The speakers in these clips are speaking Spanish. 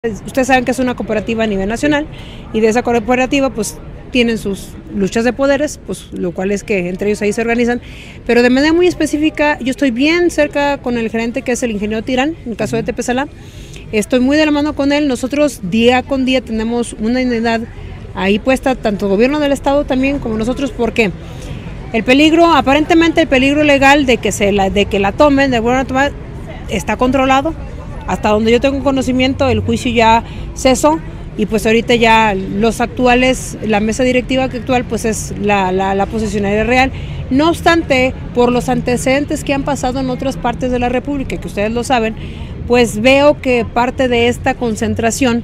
Ustedes saben que es una cooperativa a nivel nacional y de esa cooperativa pues tienen sus luchas de poderes, pues lo cual es que entre ellos ahí se organizan, pero de manera muy específica yo estoy bien cerca con el gerente que es el ingeniero Tirán, en el caso de Tepezalá, estoy muy de la mano con él, nosotros día con día tenemos una unidad ahí puesta, tanto el gobierno del estado también como nosotros, porque el peligro, aparentemente el peligro legal de que la tomen, de buena tomar, está controlado. Hasta donde yo tengo conocimiento, el juicio ya cesó y pues ahorita ya los actuales, la mesa directiva actual pues es la posicionaria real. No obstante, por los antecedentes que han pasado en otras partes de la República, que ustedes lo saben, pues veo que parte de esta concentración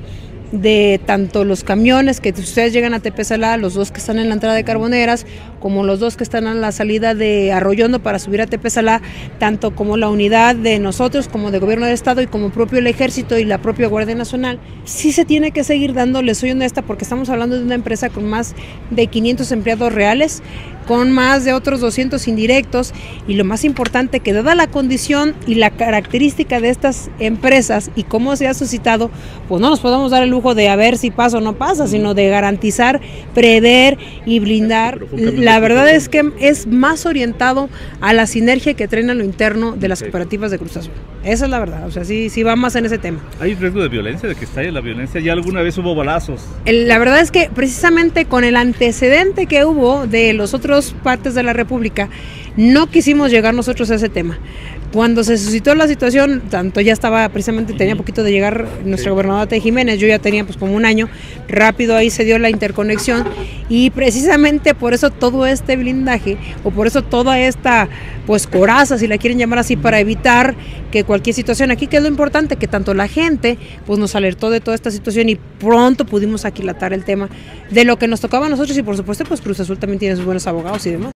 de tanto los camiones que ustedes llegan a Tepezalá, los dos que están en la entrada de Carboneras, como los dos que están a la salida de Arroyondo para subir a Tepezalá, tanto como la unidad de nosotros, como de gobierno del estado y como propio el ejército y la propia Guardia Nacional, sí se tiene que seguir dando, les soy honesta, porque estamos hablando de una empresa con más de 500 empleados reales, con más de otros 200 indirectos, y lo más importante, que dada la condición y la característica de estas empresas y cómo se ha suscitado, pues no nos podemos dar el lujo de a ver si pasa o no pasa, sino de garantizar, prever y blindar. La verdad es que es más orientado a la sinergia que traen a lo interno de las cooperativas de Cruz Azul. Esa es la verdad, o sea, sí va más en ese tema. ¿Hay riesgo de violencia, de que estalle la violencia? ¿Ya alguna vez hubo balazos? La verdad es que precisamente con el antecedente que hubo de los otros partes de la República, no quisimos llegar nosotros a ese tema. Cuando se suscitó la situación, tanto ya estaba precisamente, tenía poquito de llegar nuestra gobernadora T. Jiménez, yo ya tenía pues como un año, rápido ahí se dio la interconexión y precisamente por eso todo este blindaje o por eso toda esta pues coraza, si la quieren llamar así, para evitar que cualquier situación, aquí que es lo importante, que tanto la gente pues nos alertó de toda esta situación y pronto pudimos aquilatar el tema de lo que nos tocaba a nosotros y por supuesto pues Cruz Azul también tiene sus buenos abogados y demás.